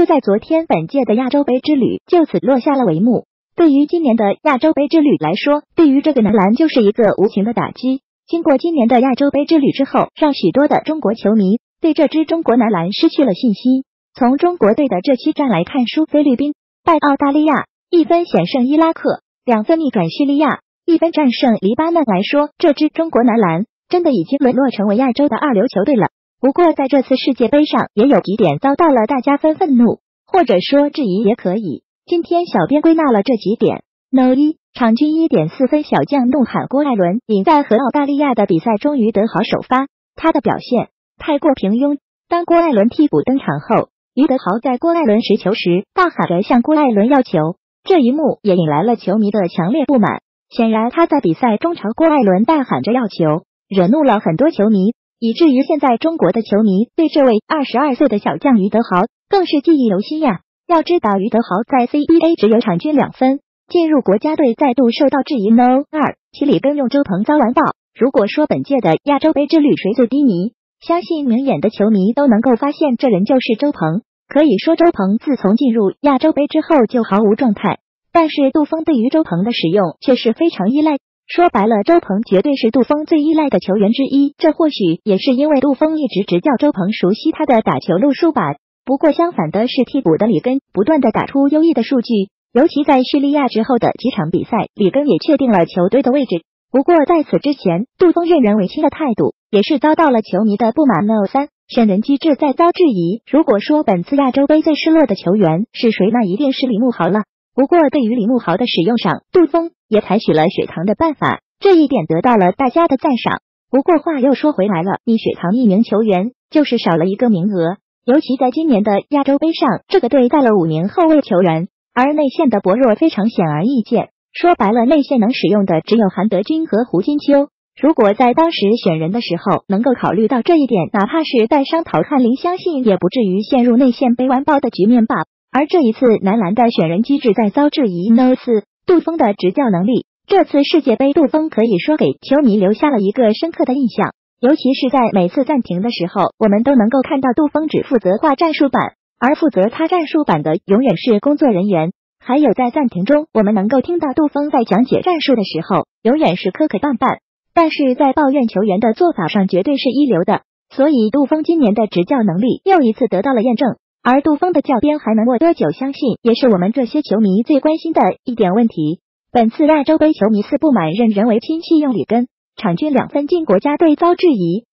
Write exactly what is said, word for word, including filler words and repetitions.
就在昨天，本届的亚洲杯之旅就此落下了帷幕。对于今年的亚洲杯之旅来说，对于这个男篮就是一个无情的打击。经过今年的亚洲杯之旅之后，让许多的中国球迷对这支中国男篮失去了信心。从中国队的这七战来看，输菲律宾、败澳大利亚，一分险胜伊拉克，两分逆转叙利亚，一分战胜黎巴嫩来说，这支中国男篮真的已经沦落成为亚洲的二流球队了。不过在这次世界杯上，也有几点遭到了大家纷愤怒，或者说质疑也可以。今天小编归纳了这几点。No 一，场均 一点四 分小将怒喊郭艾伦，赢在和澳大利亚的比赛终于得好首发，他的表现太过平庸。当郭艾伦替补登场后，于德豪在郭艾伦持球时大喊着向郭艾伦要球，这一幕也引来了球迷的强烈不满。显然他在比赛中朝郭艾伦大喊着要球，惹怒了很多球迷，以至于现在中国的球迷对这位二十二岁的小将于德豪更是记忆犹新呀。要知道于德豪在 C B A 只有场均两分，进入国家队再度受到质疑。No 二，其里根用周鹏遭完爆。如果说本届的亚洲杯之旅谁最低迷，相信明眼的球迷都能够发现这人就是周鹏。可以说周鹏自从进入亚洲杯之后就毫无状态，但是杜锋对于周鹏的使用却是非常依赖。说白了，周鹏绝对是杜锋最依赖的球员之一，这或许也是因为杜锋一直执教周鹏，熟悉他的打球路数吧。不过相反的是，替补的里根不断的打出优异的数据，尤其在叙利亚之后的几场比赛，里根也确定了球队的位置。不过在此之前，杜锋任人唯亲的态度也是遭到了球迷的不满。No 三，选人机制再遭质疑。如果说本次亚洲杯最失落的球员是谁，那一定是李慕豪了。不过对于李慕豪的使用上，杜锋也采取了血糖的办法，这一点得到了大家的赞赏。不过话又说回来了，你血糖一名球员就是少了一个名额，尤其在今年的亚洲杯上，这个队带了五名后卫球员，而内线的薄弱非常显而易见。说白了，内线能使用的只有韩德君和胡金秋。如果在当时选人的时候能够考虑到这一点，哪怕是带伤陶汉林，相信也不至于陷入内线被完爆的局面吧。而这一次男篮的选人机制再遭质疑。No 四，杜锋的执教能力。这次世界杯，杜锋可以说给球迷留下了一个深刻的印象，尤其是在每次暂停的时候，我们都能够看到杜锋只负责画战术板，而负责他战术板的永远是工作人员。还有在暂停中，我们能够听到杜锋在讲解战术的时候永远是磕磕绊绊，但是在抱怨球员的做法上绝对是一流的。所以杜锋今年的执教能力又一次得到了验证，而杜锋的教鞭还能握多久，相信也是我们这些球迷最关心的一点问题。本次亚洲杯球迷似不满任人唯亲弃用里根，场均两分进国家队遭质疑。